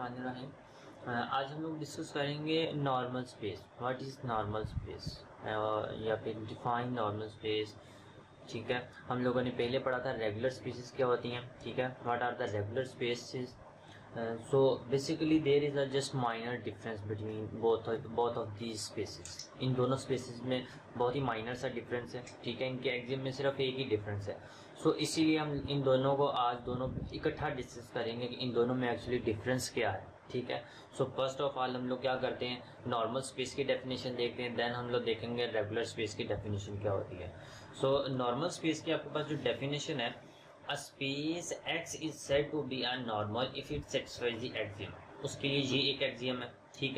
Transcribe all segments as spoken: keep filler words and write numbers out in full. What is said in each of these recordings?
बिस्मिल्लाहिर्रहमानिर्रहीम। आज हम लोग डिस्कस करेंगे normal space. What is normal space या फिर डिफाइन नॉर्मल स्पेस। ठीक है, हम लोगों ने पहले पढ़ा था रेगुलर स्पेसेस क्या होती हैं। ठीक है, what are the regular spaces. So basically there is a just minor difference between both both of these spaces. इन दोनों स्पेसेस में बहुत ही माइनर सा डिफरेंस है। ठीक है, इनके एग्जाम में सिर्फ एक ही डिफरेंस है। सो so, इसीलिए हम इन दोनों को आज दोनों इकट्ठा डिस्कस करेंगे कि इन दोनों में एक्चुअली डिफरेंस क्या है। ठीक है, सो फर्स्ट ऑफ ऑल हम लोग क्या करते हैं, नॉर्मल स्पेस की डेफिनेशन देखते हैं, देन हम लोग देखेंगे रेगुलर स्पेस की डेफिनेशन क्या होती है। सो नॉर्मल स्पेस की आपके पास जो डेफिनेशन है, A space X is said to be a normal if it satisfies the axiom। उसके लिए ये एक एक्सियम है। ठीक है,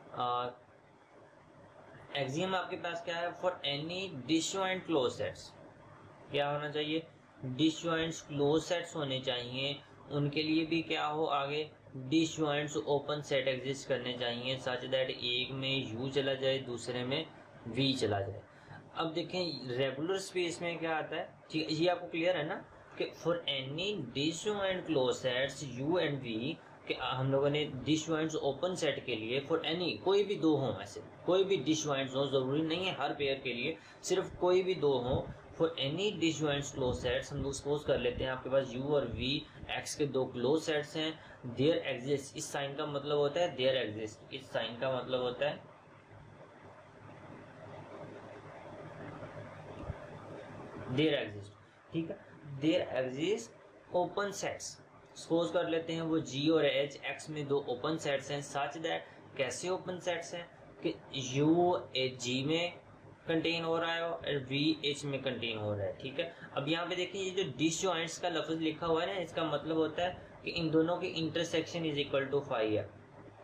एक्सियम आपके पास क्या है, for any disjoint close sets क्या होना चाहिए, डिसजॉइंट्स क्लोज सेट्स होने चाहिए। उनके लिए भी क्या हो, आगे डिसजॉइंट्स ओपन सेट एग्जिस्ट करने चाहिए सच दैट एक में U चला जाए दूसरे में V चला जाए। अब देखें रेगुलर स्पेस में क्या आता है, ठीक है, ये आपको क्लियर है ना कि for any disjoint close sets U and V कि हम लोगों ने डिसजॉइंट्स ओपन सेट के लिए फॉर एनी कोई भी दो हों, ऐसे कोई भी डिसजॉइंट्स हो, जरूरी नहीं है हर पेयर के लिए, सिर्फ कोई भी दो हों, for any disjoints close sets हम लोग सपोज कर लेते हैं आपके पास U और V X के दो क्लोज सेट्स हैं। देयर एग्जिस्ट, इस साइन का मतलब होता है देयर एग्जिस्ट, इस साइन का मतलब होता है देयर एग्जिस्ट। ठीक है, there exist open sets, suppose कर लेते हैं वो G और H X में दो ओपन सेट्स हैं सच दैट, कैसे ओपन सेट्स हैं कि U G में कंटेन हो रहा है और V H में कंटेन हो रहा है। ठीक है, अब यहाँ पे देखिए ये जो डिसजॉइंट्स का लफ्ज लिखा हुआ है ना, इसका मतलब होता है कि इन दोनों के intersection is equal to five है।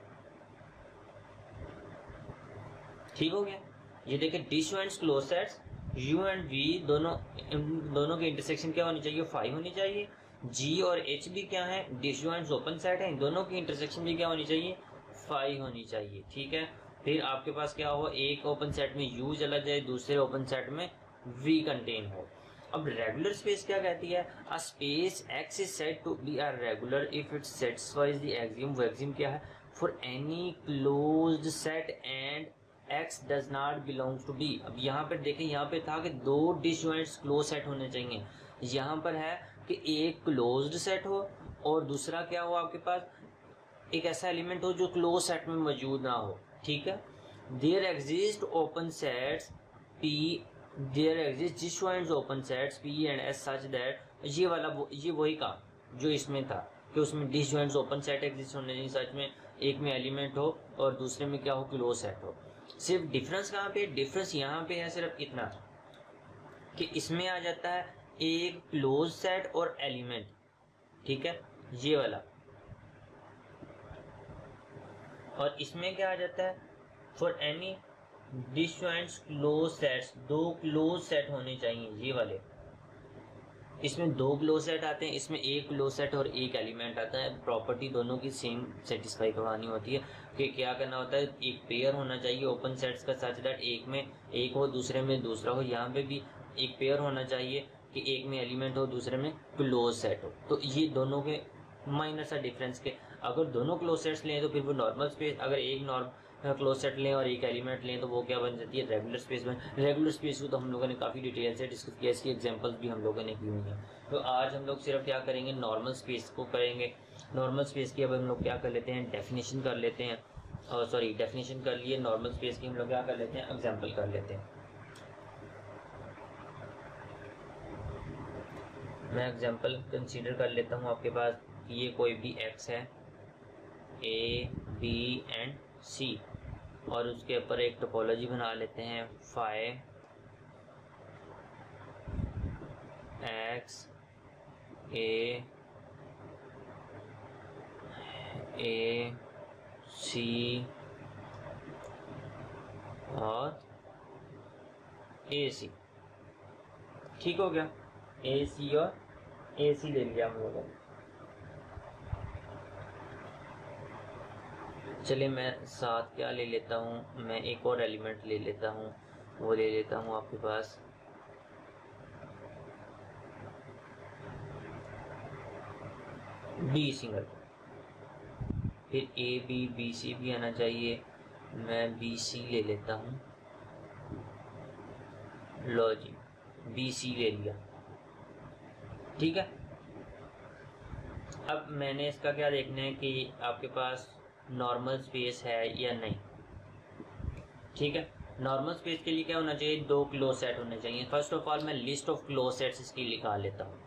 ठीक हो गया, ये देखिए disjoints close sets U and V दोनों दोनों की इंटरसेक्शन क्या होनी चाहिए, फाइव होनी चाहिए। G और H भी क्या है, डिसजॉइंट्स ओपन सेट है, इन दोनों की इंटरसेक्शन भी क्या होनी चाहिए, फाइव होनी चाहिए। ठीक है, फिर आपके पास क्या हो, एक ओपन सेट में U चला जाए दूसरे ओपन सेट में V कंटेन हो। अब रेगुलर स्पेस क्या कहती है, a space X is said to be a regular if it satisfies the axiom. वो एक्सियम क्या है, for any closed set and X does not belongs to B। अब यहाँ पर देखें, यहाँ पे था कि दो डिसजॉइंट्स क्लोज सेट होने चाहिए, यहाँ पर है कि एक क्लोज्ड सेट हो और दूसरा क्या हो, आपके पास एक ऐसा एलिमेंट हो जो क्लोज सेट में मौजूद ना हो। ठीक है, there exist open sets P, there exist disjoints open sets P and S such that, ये वाला वो, ये वही काम जो इसमें था कि उसमें डिसजॉइंट्स ओपन सेट एग्जिस्ट होने चाहिए सच में, एक में एलिमेंट हो और दूसरे में क्या हो, क्लोज सेट हो। सिर्फ डिफरेंस कहाँ पे, डिफरेंस यहाँ पे है सिर्फ इतना कि इसमें आ जाता है एक क्लोज सेट और एलिमेंट। ठीक है, ये वाला, और इसमें क्या आ जाता है, for any disjoints close sets, दो क्लोज सेट होने चाहिए ये वाले। इसमें दो क्लोज सेट आते हैं, इसमें एक क्लोज सेट और एक एलिमेंट आता है। प्रॉपर्टी दोनों की सेम सेटिस्फाई करवानी होती है कि क्या करना होता है, एक पेयर होना चाहिए ओपन सेट्स का सच दैट एक में एक हो दूसरे में दूसरा हो। यहाँ पे भी एक पेयर होना चाहिए कि एक में एलिमेंट हो दूसरे में क्लोज सेट हो। तो ये दोनों के माइनर सा डिफरेंस के, अगर दोनों क्लोज सेट्स लें तो फिर वो नॉर्मल स्पेस, अगर एक नॉर्मल क्लोज सेट लें और एक एलिमेंट लें तो वो क्या बन जाती है, रेगुलर स्पेस बन। रेगुलर स्पेस को तो हम लोगों ने काफ़ी डिटेल से डिस्कस किया, इसकी एग्जांपल्स भी हम लोगों ने की हुई हैं। तो आज हम लोग सिर्फ क्या करेंगे, नॉर्मल स्पेस को करेंगे। नॉर्मल स्पेस की अब हम लोग क्या कर लेते हैं, डेफिनेशन कर लेते हैं, और सॉरी डेफिनेशन कर लिए, नॉर्मल स्पेस की हम लोग क्या कर लेते हैं, एग्जाम्पल कर लेते हैं। मैं एग्जाम्पल कंसीडर कर लेता हूँ आपके पास, ये कोई भी एक्स है, ए बी एंड सी, और उसके ऊपर एक टोपोलॉजी बना लेते हैं, फाइव एक्स ए ए सी और ए सी। ठीक हो गया, ए सी और ए सी ले लिया हम लोगों ने। चलिए मैं साथ क्या ले लेता हूँ, मैं एक और एलिमेंट ले लेता हूँ, वो ले लेता हूँ आपके पास बी सिंगल। फिर ए बी बी सी भी आना चाहिए, मैं बी सी ले लेता हूँ, लो जी बी सी ले लिया, ठीक है। अब मैंने इसका क्या देखना है कि आपके पास नॉर्मल स्पेस है या नहीं, ठीक है। नॉर्मल स्पेस के लिए क्या होना चाहिए, दो क्लोज सेट होने चाहिए। फर्स्ट ऑफ ऑल मैं लिस्ट ऑफ क्लोज सेट्स इसकी निकाल लेता हूँ।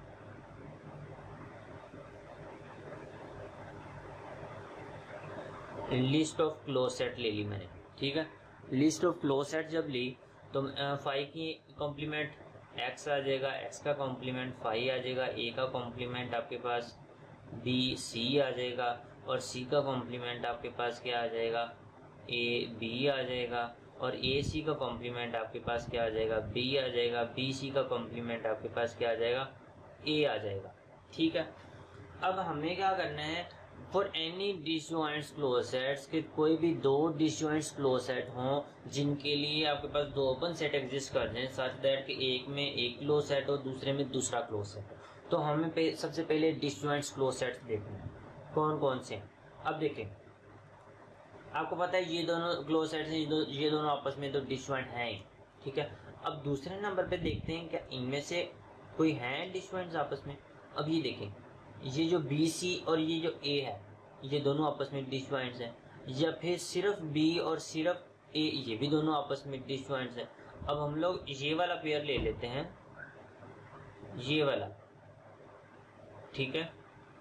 लिस्ट ऑफ क्लोज सेट ले ली मैंने, ठीक है। लिस्ट ऑफ क्लोज सेट जब ली तो फाइव की कॉम्प्लीमेंट एक्स आ जाएगा, एक्स का कॉम्प्लीमेंट फाइव आ जाएगा, ए का कॉम्प्लीमेंट आपके पास बी सी आ जाएगा, और सी का कॉम्प्लीमेंट आपके पास क्या आ जाएगा, ए बी आ जाएगा, और ए सी का कॉम्प्लीमेंट आपके पास क्या आ जाएगा, बी आ जाएगा, बी सी का कॉम्प्लीमेंट आपके पास क्या आ जाएगा, ए आ जाएगा, ठीक है। अब हमें क्या करना है, for any disjoint close sets के कोई भी दो डिसजॉइंट क्लोज सेट हों जिनके लिए आपके पास दो ओपन सेट एग्जिस्ट कर जाएं, सच दैट कि एक में एक क्लोज सेट हो, दूसरे में दूसरा क्लोज सेट हो, तो हमें पे, सबसे पहले डिसजॉइंट क्लोज सेट्स देखने हैं कौन कौन से। अब देखें, आपको पता है ये दोनों क्लोज सेट्स हैं, ये, दो, ये दोनों आपस में तो डिसजॉइंट हैं, ठीक है। अब दूसरे नंबर पे देखते हैं क्या इनमें से कोई है डिसजॉइंट्स आपस में। अब ये देखें, ये जो बी सी और ये जो ए है, ये दोनों आपस में डिसजॉइंट्स हैं, या फिर सिर्फ बी और सिर्फ ए, ये भी दोनों आपस में डिसजॉइंट्स हैं। अब हम लोग ये वाला पेयर ले लेते हैं, ये वाला, ठीक है।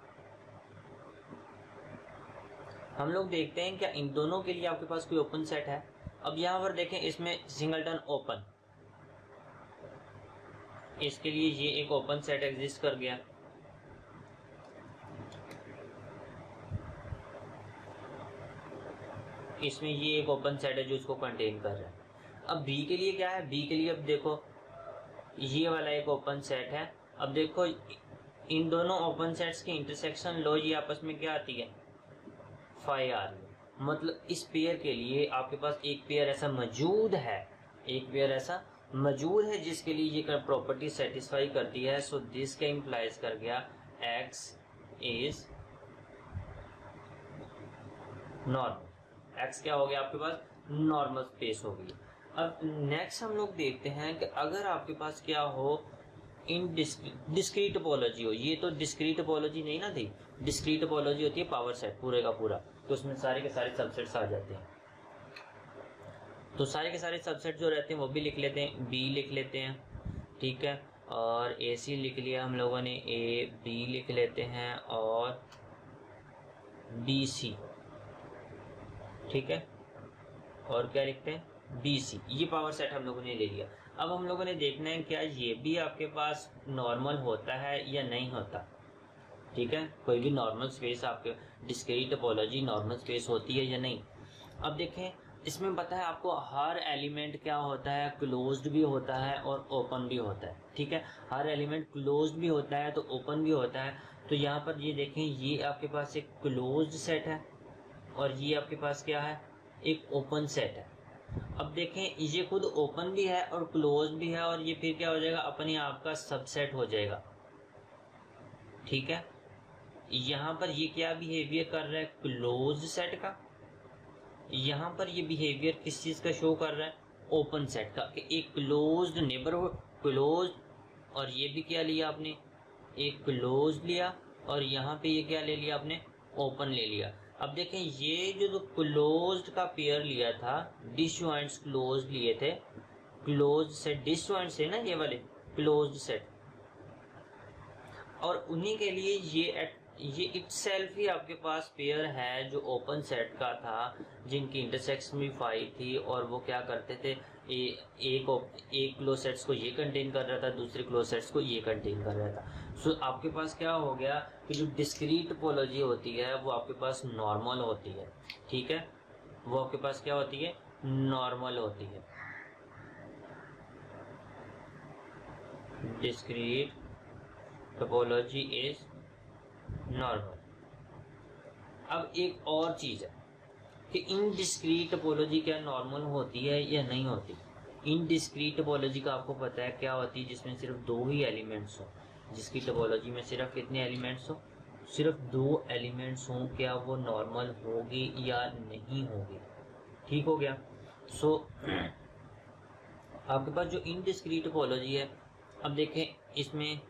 हम लोग देखते हैं क्या इन दोनों के लिए आपके पास कोई ओपन सेट है। अब यहां पर देखें, इसमें सिंगलटन ओपन, इसके लिए ये एक ओपन सेट एग्जिस्ट कर गया, इसमें ये एक ओपन सेट है जो इसको कंटेन कर रहा है। अब बी के लिए क्या है, बी के लिए अब देखो ये वाला एक ओपन सेट है। अब देखो इन दोनों ओपन सेट्स की इंटरसेक्शन लो, ये आपस में क्या आती है, फाइव आ रही है। मतलब इस पेयर के लिए आपके पास एक पेयर ऐसा मौजूद है, एक पेयर ऐसा मौजूद है जिसके लिए ये प्रॉपर्टी सेटिस्फाई करती है। सो दिस का इंप्लाइज कर गया एक्स इज नॉर्मल, एक्स क्या हो गया आपके पास, नॉर्मल स्पेस हो गई। अब नेक्स्ट हम लोग देखते हैं कि अगर आपके पास क्या हो, इन डिस्क्रीट टोपोलॉजी हो, ये तो डिस्क्रीट टोपोलॉजी नहीं ना थी, डिस्क्रीट टोपोलॉजी होती है पावर सेट पूरे का पूरा, तो उसमें सारे के सारे सबसेट्स आ जाते हैं। तो सारे के सारे सबसेट जो रहते हैं वो भी लिख लेते हैं, बी लिख लेते हैं, ठीक है, और ए सी लिख लिया हम लोगों ने, ए बी लिख लेते हैं, और बी सी, ठीक है, और क्या लिखते हैं, बी सी। ये पावर सेट हम लोगों ने ले लिया। अब हम लोगों ने देखना है क्या ये भी आपके पास नॉर्मल होता है या नहीं होता, ठीक है। कोई भी नॉर्मल स्पेस आपके डिस्क्रीट टोपोलॉजी नॉर्मल स्पेस होती है या नहीं। अब देखें, इसमें पता है आपको हर एलिमेंट क्या होता है, क्लोज्ड भी होता है और ओपन भी होता है, ठीक है। हर एलिमेंट क्लोज्ड भी होता है तो ओपन भी होता है। तो यहाँ पर ये देखें, ये आपके पास एक क्लोज्ड सेट है और ये आपके पास क्या है, एक ओपन सेट है। अब देखें, ये खुद ओपन भी है और क्लोज भी है, और ये फिर क्या हो जाएगा, अपने आप का सबसेट हो जाएगा, ठीक है। यहाँ पर ये क्या बिहेवियर कर रहा है, क्लोज सेट का। यहाँ पर ये बिहेवियर किस चीज का शो कर रहा है, ओपन सेट का, कि एक क्लोज्ड नेबरहुड, क्लोज, और ये भी क्या लिया आपने, एक क्लोज लिया, और यहाँ पे ये क्या ले लिया आपने, ओपन ले लिया। अब देखें, ये जो तो क्लोज्ड का पेयर लिया था, डिसजॉइंट्स क्लोज लिए थे, क्लोज सेट डिसजॉइंट से ना, ये वाले क्लोज्ड सेट, और उन्हीं के लिए ये ये इटसेल्फ ही आपके पास पेयर है जो ओपन सेट का था, जिनकी इंटरसेक्शन भी फाइव थी, और वो क्या करते थे, ए, एक एक क्लोज सेट्स को ये कंटेन कर रहा था, दूसरे क्लोज सेट्स को ये कंटेन कर रहा था। सो so, आपके पास क्या हो गया कि जो डिस्क्रीट टोपोलॉजी होती है वो आपके पास नॉर्मल होती है, ठीक है, वो आपके पास क्या होती है, नॉर्मल होती है। Discrete topology is normal. अब एक और चीज है कि इनडिस्क्रीट टोपोलॉजी क्या नॉर्मल होती है या नहीं होती। इनडिस्क्रीट टोपोलॉजी का आपको पता है क्या होती है, जिसमें सिर्फ दो ही एलिमेंट्स हो, जिसकी टोपोलॉजी में सिर्फ कितने एलिमेंट्स हो, सिर्फ दो एलिमेंट्स हों, क्या वो नॉर्मल होगी या नहीं होगी। ठीक हो गया। सो so, आपके पास जो इनडिस्क्रीट टोपोलॉजी है, अब देखें इसमें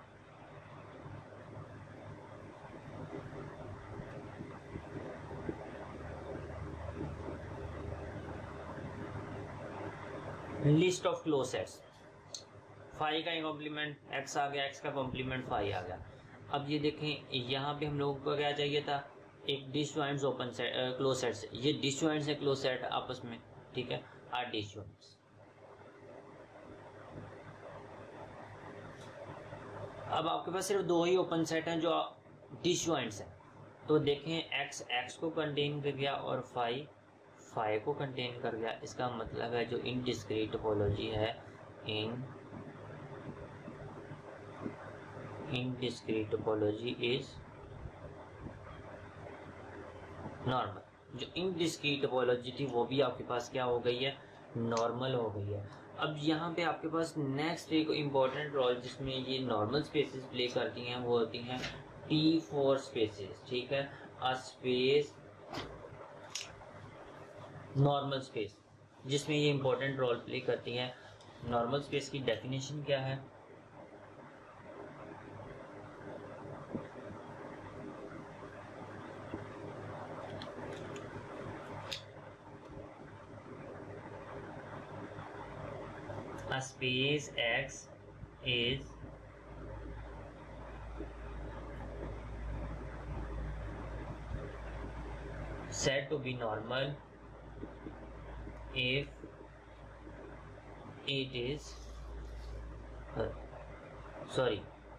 list of close sets, five का कॉम्प्लीमेंट एक्स आ गया, एक्स का कॉम्प्लीमेंट फाइव आ गया। अब ये देखें यहाँ पे हम लोगों को क्या चाहिए था, एक disjoints open set close sets, ये डिसजॉइंट्स है क्लोज सेट आपस में, ठीक है, आर डिसजॉइंट्स। अब आपके पास सिर्फ दो ही ओपन सेट हैं जो डिसजॉइंट्स हैं, तो देखें एक्स एक्स को कंटेन कर गया और फाइव फाइव को कंटेन कर गया। इसका मतलब है जो इनडिस्क्रीट टोपोलॉजी है, in indiscrete topology is normal. जो इनडिस्क्रीट टोपोलॉजी थी वो भी आपके पास क्या हो गई है, नॉर्मल हो गई है। अब यहाँ पे आपके पास नेक्स्ट एक इम्पोर्टेंट रोल जिसमें ये नॉर्मल स्पेसेस प्ले करती हैं वो होती हैं टी फोर स्पेसेस, ठीक है। अ स्पेस नॉर्मल स्पेस जिसमें ये इम्पोर्टेंट रोल प्ले करती हैं। नॉर्मल स्पेस की डेफिनेशन क्या है, a space X is said to be normal if it is uh, sorry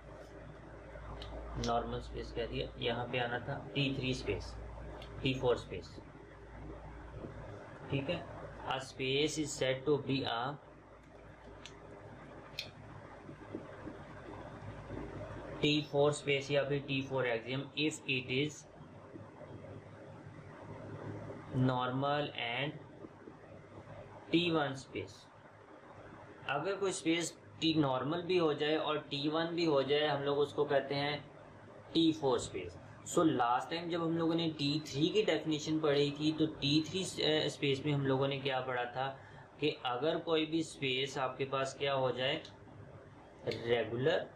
normal space कह दिया, यहाँ पे आना था T three space, T four space, ठीक है। a space is said to be a T four space या फिर T four axiom if it is normal and T one space. अगर कोई स्पेस टी नॉर्मल भी हो जाए और टी वन भी हो जाए, हम लोग उसको कहते हैं T four space. So last time जब हम लोगों ने टी थ्री की डेफिनेशन पढ़ी थी तो टी थ्री स्पेस में हम लोगों ने क्या पढ़ा था कि अगर कोई भी स्पेस आपके पास क्या हो जाए, रेगुलर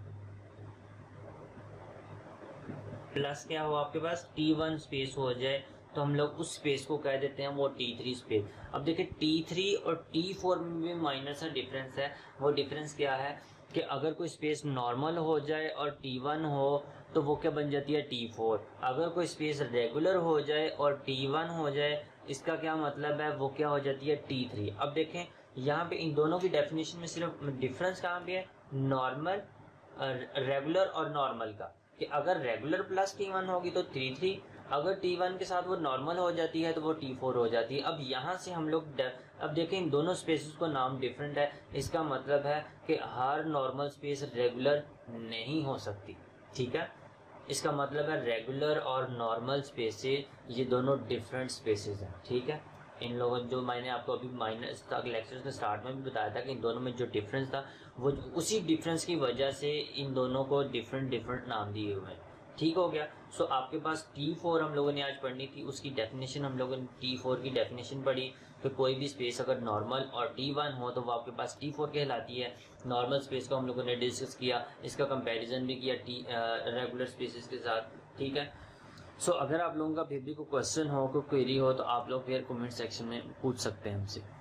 प्लस क्या हो आपके पास टी वन स्पेस हो जाए, तो हम लोग उस स्पेस को कह देते हैं वो टी थ्री स्पेस। अब देखिए टी थ्री और टी फोर में भी माइनर सा डिफरेंस है। वो डिफरेंस क्या है कि अगर कोई स्पेस नॉर्मल हो जाए और टी वन हो तो वो क्या बन जाती है, टी फोर। अगर कोई स्पेस रेगुलर हो जाए और टी वन हो जाए, इसका क्या मतलब है, वो क्या हो जाती है, टी थ्री। अब देखें यहाँ पे इन दोनों की डेफिनेशन में सिर्फ डिफरेंस कहाँ पे है, नॉर्मल रेगुलर और नॉर्मल का, कि अगर रेगुलर प्लस टी वन होगी तो टी थ्री, अगर टी वन के साथ वो नॉर्मल हो जाती है तो वो टी फोर हो जाती है। अब यहाँ से हम लोग अब देखें इन दोनों स्पेसेस को नाम डिफरेंट है, इसका मतलब है कि हर नॉर्मल स्पेस रेगुलर नहीं हो सकती, ठीक है। इसका मतलब है रेगुलर और नॉर्मल स्पेसेस ये दोनों डिफरेंट स्पेसेस हैं, ठीक है। इन लोगों जो मैंने आपको अभी माइनस तक लेक्चर के स्टार्ट में भी बताया था कि इन दोनों में जो डिफरेंस था वो उसी डिफरेंस की वजह से इन दोनों को डिफरेंट डिफरेंट नाम दिए हुए हैं, ठीक हो गया। सो आपके पास टी फोर हम लोगों ने आज पढ़नी थी, उसकी डेफिनेशन हम लोगों ने टी फोर की डेफिनेशन पढ़ी कि कोई भी स्पेस अगर नॉर्मल और टी वन हो तो वो आपके पास टी फोर कहलाती है। नॉर्मल स्पेस को हम लोगों ने डिस्कस किया, इसका कंपैरिजन भी किया टी रेगुलर स्पेसेस के साथ, ठीक है। सो so, अगर आप लोगों का फिर भी कोई क्वेश्चन हो, कोई क्वेरी हो तो आप लोग फिर कमेंट सेक्शन में पूछ सकते हैं हमसे।